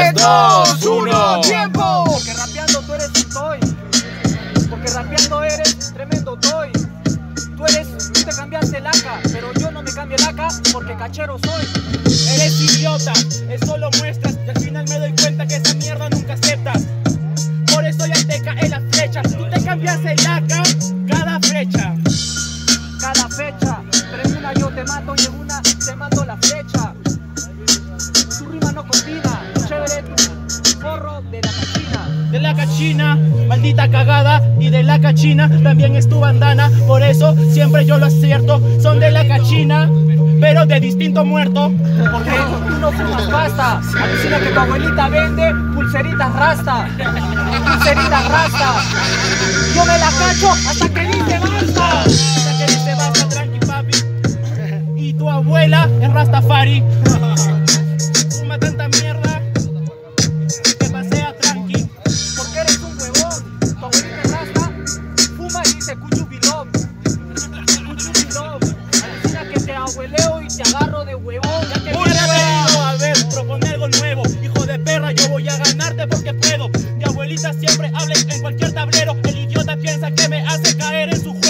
3, 2, 1, ¡tiempo! Porque rapeando tú eres un toy. Porque rapeando eres tremendo toy. Tú te cambiaste el AK, pero yo no me cambio el AK porque cachero soy. Eres idiota, eso lo muestras y al final me doy cuenta que esa mierda nunca aceptas. Por eso ya te caen las flechas. Tú te cambias el AK cada fecha. Cada fecha, pero en una yo te mato y en una te mando la flecha. Tu rima no combina, chévere tu forro de la cachina. De la cachina, maldita cagada, y de la cachina también es tu bandana. Por eso siempre yo lo acierto, son de la cachina, pero de distinto muerto. Porque tú no fumas pasta, alucina que tu abuelita vende pulseritas rasta. Pulseritas rasta. Yo me la cacho hasta que dice basta. Hasta que dice basta, tranqui papi. Y tu abuela es Rastafari. Fuma tanta mierda que pasea tranqui. Porque eres un huevón. Tu abuelita es rasta, fuma y dice cuchubilov. Cuchubilov. Alucina que te abueleo y te agarro de huevón. Ya que me has venido a ver, propone algo nuevo. Hijo de perra, yo voy a ganarte porque puedo. Mi abuelita siempre habla en cualquier tablero. El idiota piensa que me hace caer en su juego.